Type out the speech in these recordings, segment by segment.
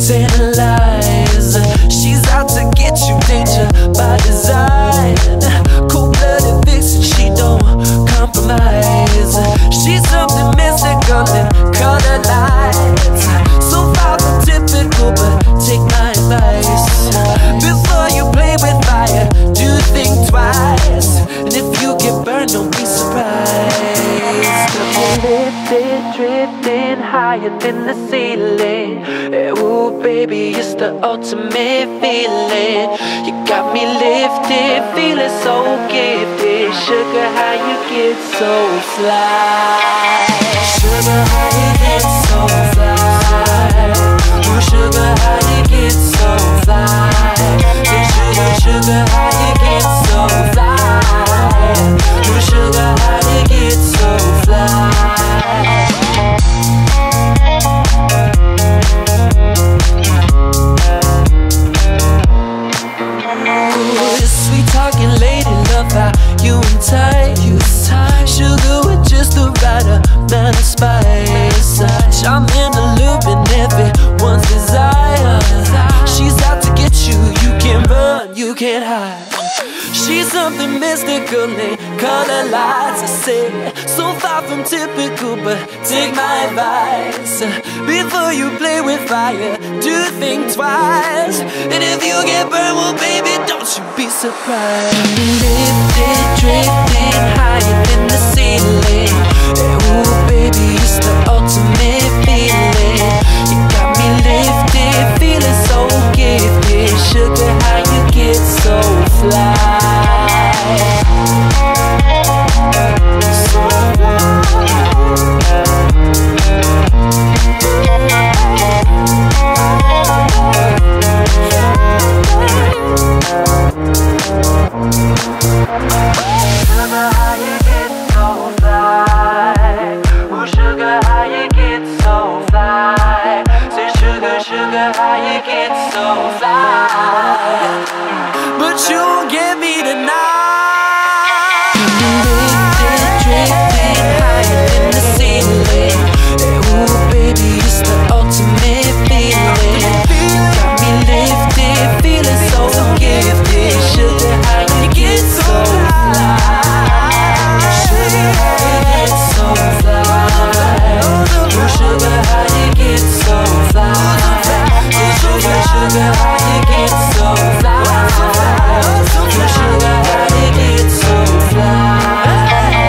tantalize. She's out to get you, danger by design. Cold-blooded vixen, she don't compromise. She's something mystical and color lights. So far from typical, but take my advice. Before you play with fire, do think twice. And if you get burned, don't be surprised. Lifted, drifting higher than the ceiling. Ooh, baby, it's the ultimate feeling. You got me lifted, feeling so gifted. Sugar, how you get so fly? Sugar, how you get so fly? Ooh, sugar, how you get so fly? Hey, sugar, sugar, how you get so fly? Ooh, sugar, how you get so fly? Sweet talking lady, love how you entice. Sugar with just the right amount of spice. Charming, alluring, everyone's desire. She's out to get you, you can't run, you can't hide. She's something mystical and color lights. I say, so far from typical, but take my advice. Before you play with fire, do think twice. And if you get burned, well baby, don't you be surprised. Lifted, drifting higher than the ceiling. Ooh baby, it's the ultimate feeling. You got me lifted, feeling so gifted. Sugar, how you get so fly? But you won't get me tonight. Lifted, drifting higher than the ceiling. Ooh baby, it's the ultimate feeling. You got me lifted, feeling so gifted. Sugar, how you get so fly? Sugar, how you get so fly? Ooh sugar, how you get so fly? Sugar, sugar, how you get so fly? Sugar, how you get so fly?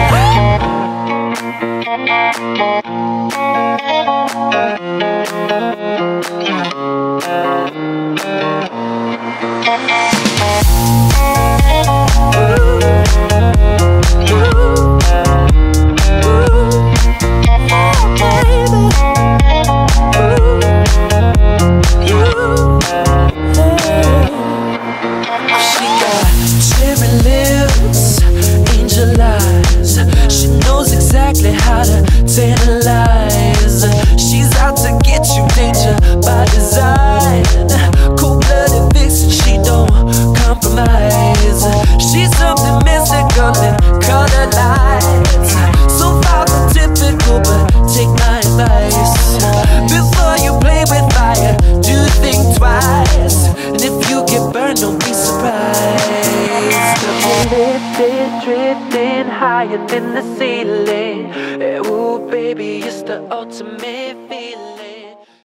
How to tantalize. She's out to get you, danger by design. Cold-blooded vixen, she don't compromise. She's something mystical and color lights. So far from typical, but take my advice. Before you play with fire, do think twice. And if you get burned, don't be surprised. Lifted, drifting higher than the ceiling. Ooh baby, it's the ultimate